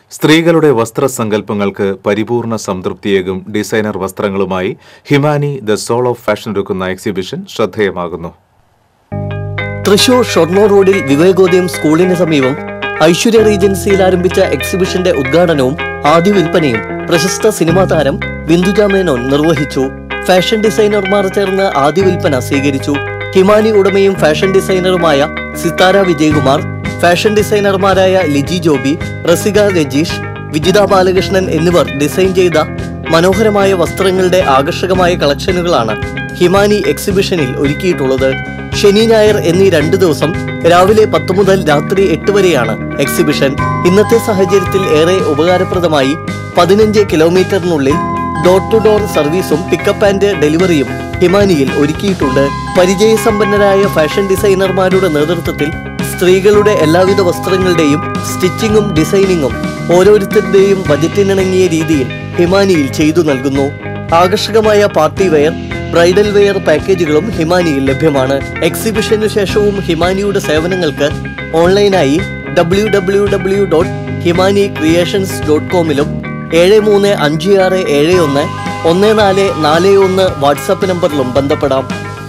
സ്ത്രീകളുടെ വസ്ത്രസങ്കല്പങ്ങൾക്ക് പരിപൂർണ സംതൃപ്തിയേകും ഡിസൈനർ വസ്ത്രങ്ങളുമായി Himani the soul of fashion ഒരുക്കുന്ന എക്സിബിഷൻ ശ്രദ്ധേയമാകുന്നു. തൃശൂർ ഷൊർണൂർ റോഡിൽ വിവേകോദയം സ്കൂളിന് സമീപം ഐശ്വര്യ റീജൻസിയിൽ ആരംഭിച്ച എക്സിബിഷന്റെ ഉദ്ഘാടനവും ആദ്യ വിൽപ്പനയും പ്രശസ്ത സിനിമാ താരം ബിന്ദുജ മേനോൻ നിർവഹിച്ചു. ഫാഷൻ ഡിസൈനർമാർ ചേർന്ന് ആദ്യ വിൽപ്പന സ്വീകരിച്ചു. ഹിമാനി ഉടമയും ഫാഷൻ ഡിസൈനറുമായ സിത്താര വിജയകുമാർ, ഫാഷൻ ഡിസൈനർമാരായ ലിജി ജോബി, റസിക രജീഷ്, വിജിത ബാലകൃഷ്ണൻ എന്നിവർ ഡിസൈൻ ചെയ്ത മനോഹരമായ വസ്ത്രങ്ങളുടെ ആകർഷകമായ കളക്ഷനുകളാണ് ഹിമാനി എക്സിബിഷനിൽ ഒരുക്കിയിട്ടുള്ളത്. ശനി ഞായർ എന്നീ 2 ദിവസം രാവിലെ 10 മുതൽ രാത്രി 8 വരെയാണ് എക്സിബിഷൻ. ഇന്നത്തെ സാഹചര്യത്തിൽ ഏറെ ഉപകാരപ്രദമായി 15 കിലോമീറ്ററിനുള്ളിൽ ഡോർ ടു ഡോർ സർവീസും പിക്കപ്പ് ആൻഡ് ഡെലിവറിയും ഹിമാനിയിൽ ഒരുക്കിയിട്ടുണ്ട്. പരിചയസമ്പന്നരായ ഫാഷൻ ഡിസൈനർമാരുടെ നേതൃത്വത്തിൽ സ്ത്രീകളുടെ എല്ലാവിധ വസ്ത്രങ്ങളുടെയും സ്റ്റിച്ചിങ്ങും ഡിസൈനിങ്ങും ഓരോരുത്തരുടെയും ബജറ്റിനിണങ്ങിയ രീതിയിൽ ഹിമാനിയിൽ ചെയ്തു നൽകുന്നു. ആകർഷകമായ പാർട്ടി വെയർ, ബ്രൈഡൽ വെയർ പാക്കേജുകളും ഹിമാനിയിൽ ലഭ്യമാണ്. എക്സിബിഷനു ശേഷവും ഹിമാനിയുടെ സേവനങ്ങൾക്ക് ഓൺലൈനായി www.himanicreations.com-ലും 7356711441 വാട്സാപ്പ് നമ്പറിലും ബന്ധപ്പെടാം.